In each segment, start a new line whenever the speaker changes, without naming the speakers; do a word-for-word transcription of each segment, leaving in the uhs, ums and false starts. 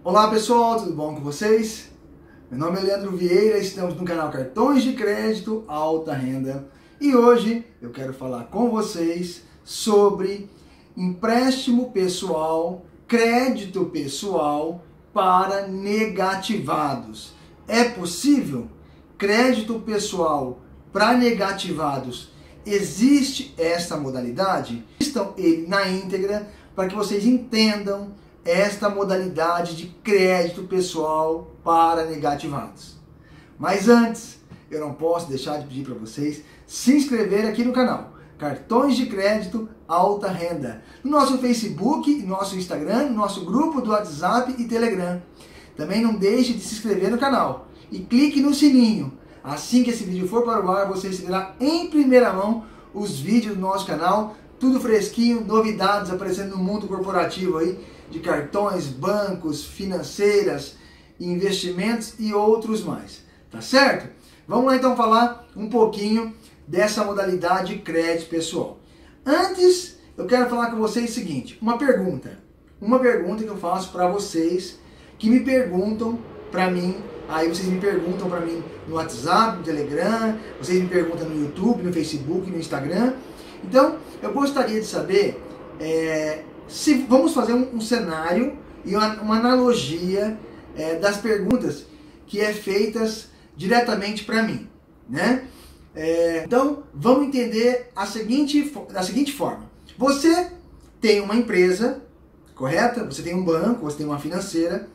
Olá pessoal, tudo bom com vocês? Meu nome é Leandro Vieira, estamos no canal Cartões de Crédito Alta Renda e hoje eu quero falar com vocês sobre empréstimo pessoal, crédito pessoal para negativados. É possível? Crédito pessoal para negativados, existe esta modalidade? Estão ele na íntegra para que vocês entendam esta modalidade de crédito pessoal para negativados. Mas antes, eu não posso deixar de pedir para vocês se inscreverem aqui no canal Cartões de Crédito Alta Renda, no nosso Facebook, no nosso Instagram, no nosso grupo do WhatsApp e Telegram. Também não deixe de se inscrever no canal e clique no sininho. Assim que esse vídeo for para o ar, você receberá em primeira mão os vídeos do nosso canal, tudo fresquinho, novidades aparecendo no mundo corporativo aí, de cartões, bancos, financeiras, investimentos e outros mais. Tá certo? Vamos lá então falar um pouquinho dessa modalidade de crédito pessoal. Antes, eu quero falar com vocês o seguinte, uma pergunta. Uma pergunta que eu faço para vocês, que me perguntam para mim, aí vocês me perguntam para mim no WhatsApp, no Telegram, vocês me perguntam no YouTube, no Facebook, no Instagram. Então, eu gostaria de saber, é, se vamos fazer um, um cenário e uma, uma analogia é, das perguntas que é feitas diretamente para mim, né? É, então, vamos entender a seguinte, da seguinte forma. Você tem uma empresa, correta? Você tem um banco, você tem uma financeira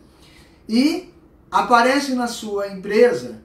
e aparece na sua empresa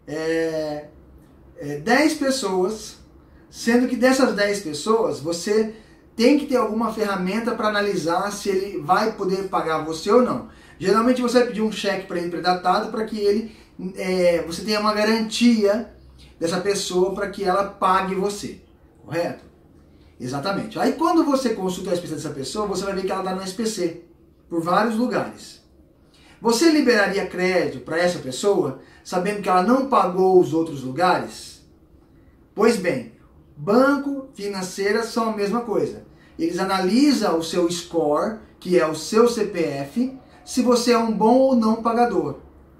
é, é, dez pessoas, sendo que dessas dez pessoas você tem que ter alguma ferramenta para analisar se ele vai poder pagar você ou não. Geralmente você vai pedir um cheque para ele predatado para que ele, é, você tenha uma garantia dessa pessoa para que ela pague você, correto? Exatamente. Aí quando você consulta a S P C dessa pessoa, você vai ver que ela está no S P C, por vários lugares. Você liberaria crédito para essa pessoa, sabendo que ela não pagou os outros lugares? Pois bem, banco, financeira são a mesma coisa. Eles analisam o seu score, que é o seu C P F, se você é um bom ou não pagador.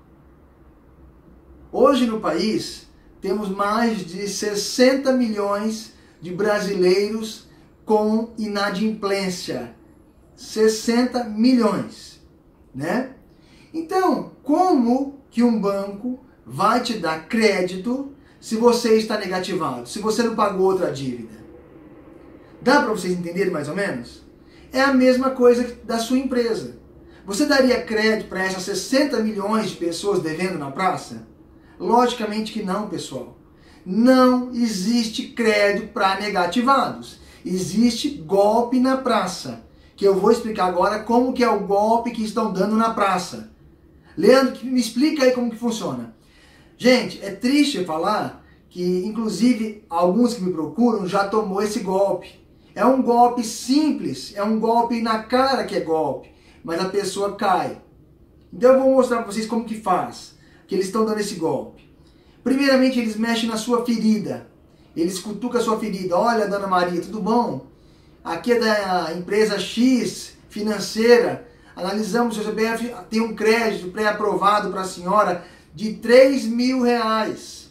Hoje no país, temos mais de sessenta milhões de brasileiros com inadimplência. sessenta milhões, né? Então, como que um banco vai te dar crédito se você está negativado, se você não pagou outra dívida? Dá para vocês entenderem mais ou menos? É a mesma coisa da sua empresa. Você daria crédito para essas sessenta milhões de pessoas devendo na praça? Logicamente que não, pessoal. Não existe crédito para negativados. Existe golpe na praça, que eu vou explicar agora como que é o golpe que estão dando na praça. Leandro, me explica aí como que funciona. Gente, é triste falar que, inclusive, alguns que me procuram já tomou esse golpe. É um golpe simples, é um golpe na cara que é golpe, mas a pessoa cai. Então eu vou mostrar para vocês como que faz, que eles estão dando esse golpe. Primeiramente, eles mexem na sua ferida. Eles cutucam a sua ferida. Olha, dona Maria, tudo bom? Aqui é da empresa X, financeira. Analisamos o seu C P F, tem um crédito pré-aprovado para a senhora de três mil reais.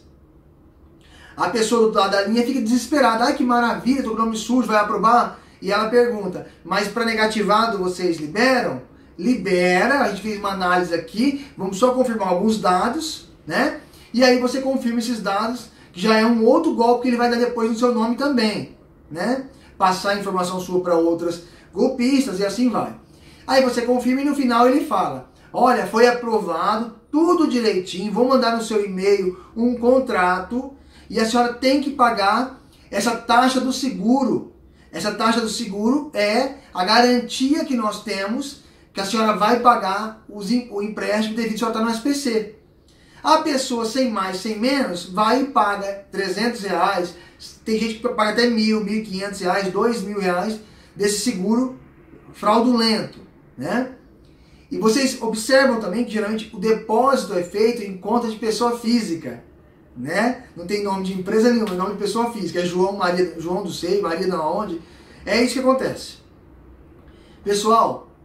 A pessoa do outro lado da linha fica desesperada. Ai, que maravilha, estou com o nome sujo, vai aprovar? E ela pergunta, mas para negativado vocês liberam? Libera, a gente fez uma análise aqui, vamos só confirmar alguns dados, né? E aí você confirma esses dados, que já é um outro golpe que ele vai dar depois no seu nome também, né? Passar a informação sua para outras golpistas e assim vai. Aí você confirma e no final ele fala, olha, foi aprovado, tudo direitinho, vou mandar no seu e-mail um contrato e a senhora tem que pagar essa taxa do seguro. Essa taxa do seguro é a garantia que nós temos que a senhora vai pagar os, o empréstimo devido a senhora estar no S P C. A pessoa sem mais, sem menos, vai e paga trezentos reais, tem gente que paga até mil, mil e quinhentos reais, dois mil reais desse seguro fraudulento, né? E vocês observam também que geralmente o depósito é feito em conta de pessoa física, né? Não tem nome de empresa nenhuma, é nome de pessoa física, é João, Maria, João do Sei, Maria da onde, é isso que acontece. Pessoal,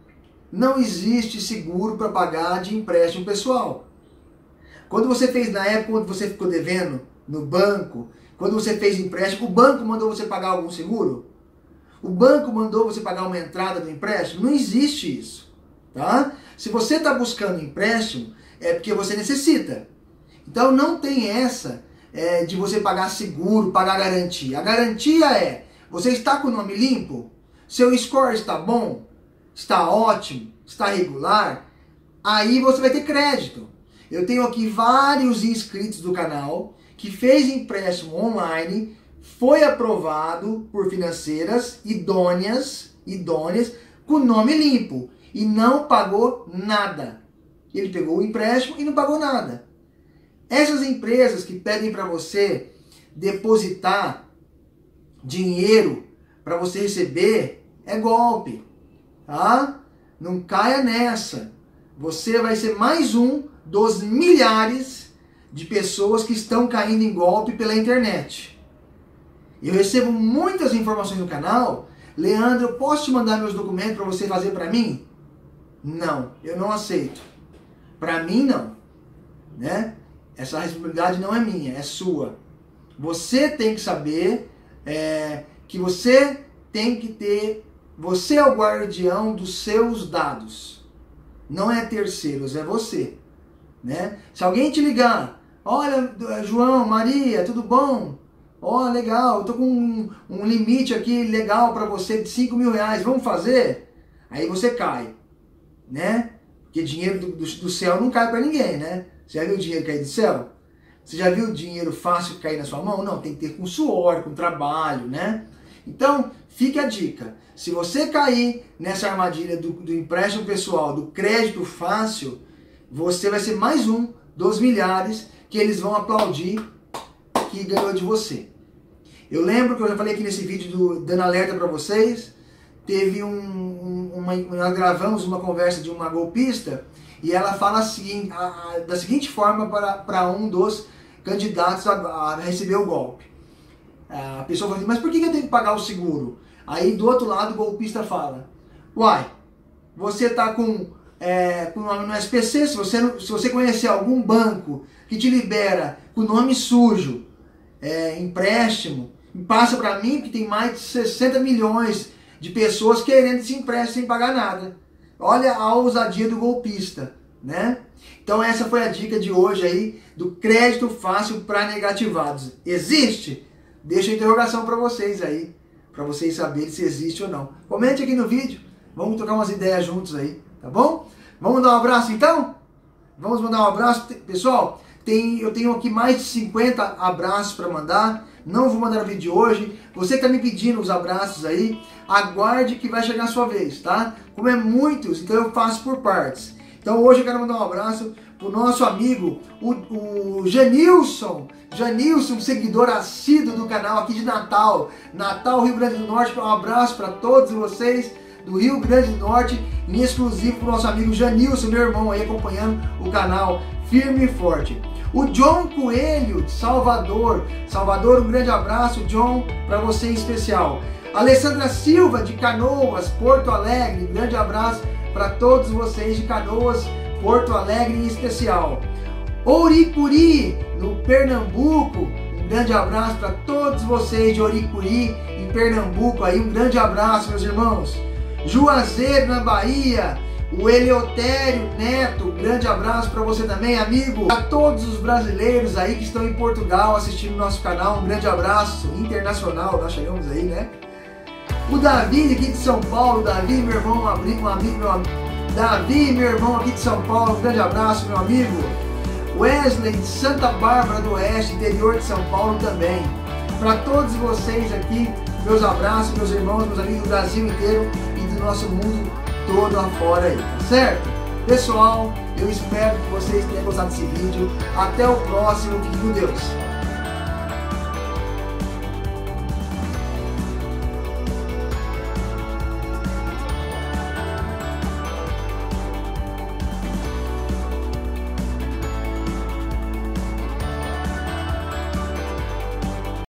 não existe seguro para pagar de empréstimo pessoal. Quando você fez, na época quando você ficou devendo no banco, quando você fez empréstimo, o banco mandou você pagar algum seguro? O banco mandou você pagar uma entrada do empréstimo? Não existe isso, tá? Se você está buscando empréstimo, é porque você necessita. Então não tem essa é, de você pagar seguro, pagar garantia. A garantia é, você está com o nome limpo? Seu score está bom? Está ótimo? Está regular? Aí você vai ter crédito. Eu tenho aqui vários inscritos do canal que fez empréstimo online, foi aprovado por financeiras idôneas, idôneas com nome limpo e não pagou nada. Ele pegou o empréstimo e não pagou nada. Essas empresas que pedem para você depositar dinheiro para você receber é golpe, tá? Não caia nessa. Você vai ser mais um dos milhares de pessoas que estão caindo em golpe pela internet. Eu recebo muitas informações no canal. Leandro, eu posso te mandar meus documentos para você fazer para mim? Não, eu não aceito. Para mim não, né? Essa responsabilidade não é minha, é sua. Você tem que saber é, que você tem que ter, você é o guardião dos seus dados. Não é terceiros, é você, né? Se alguém te ligar, olha, João, Maria, tudo bom? Ó, oh, legal, eu tô com um, um limite aqui legal para você de cinco mil reais, vamos fazer? Aí você cai, né? Porque dinheiro do, do, do céu não cai para ninguém, né? Você já viu o dinheiro cair do céu? Você já viu o dinheiro fácil cair na sua mão? Não, tem que ter com suor, com trabalho, né? Então, fique a dica. Se você cair nessa armadilha do, do empréstimo pessoal, do crédito fácil, você vai ser mais um dos milhares que eles vão aplaudir que ganhou de você. Eu lembro que eu já falei aqui nesse vídeo do, dando alerta para vocês, teve um, um, uma, nós gravamos uma conversa de uma golpista e ela fala assim, a, a, da seguinte forma para, para um dos candidatos a, a receber o golpe. A pessoa fala assim, mas por que eu tenho que pagar o seguro? Aí do outro lado o golpista fala, uai, você está com, é, com no S P C, se você, se você conhecer algum banco que te libera com nome sujo, É, empréstimo, passa para mim que tem mais de sessenta milhões de pessoas querendo esse empréstimo sem pagar nada. Olha a ousadia do golpista, né? Então essa foi a dica de hoje aí do crédito fácil para negativados. Existe? Deixa a interrogação para vocês aí, para vocês saberem se existe ou não. Comente aqui no vídeo, vamos trocar umas ideias juntos aí, tá bom? Vamos dar um abraço então? Vamos mandar um abraço, pessoal? Tem, eu tenho aqui mais de cinquenta abraços para mandar. Não vou mandar o vídeo de hoje. Você que está me pedindo os abraços aí, aguarde que vai chegar a sua vez, tá? Como é muitos, então eu faço por partes. Então hoje eu quero mandar um abraço pro nosso amigo, o, o Janilson. Janilson, seguidor assíduo do canal aqui de Natal. Natal, Rio Grande do Norte. Um abraço para todos vocês do Rio Grande do Norte, em exclusivo para o nosso amigo Janilson, meu irmão aí acompanhando o canal firme e forte. O John Coelho, de Salvador. Salvador, um grande abraço, John, para você em especial. Alessandra Silva, de Canoas, Porto Alegre. Um grande abraço para todos vocês de Canoas, Porto Alegre em especial. Ouricuri, no Pernambuco. Um grande abraço para todos vocês de Ouricuri, em Pernambuco. Aí, um grande abraço, meus irmãos. Juazeiro, na Bahia. O Eleutério Neto, grande abraço para você também, amigo. A todos os brasileiros aí que estão em Portugal assistindo nosso canal, um grande abraço internacional, nós chegamos aí, né? O Davi aqui de São Paulo, Davi, meu irmão, um amigo, meu amigo. Davi, meu irmão aqui de São Paulo, um grande abraço, meu amigo. Wesley de Santa Bárbara do Oeste, interior de São Paulo também. Para todos vocês aqui, meus abraços, meus irmãos, meus amigos do Brasil inteiro e do nosso mundo todo afora aí, tá certo? Pessoal, eu espero que vocês tenham gostado desse vídeo. Até o próximo, fique com Deus.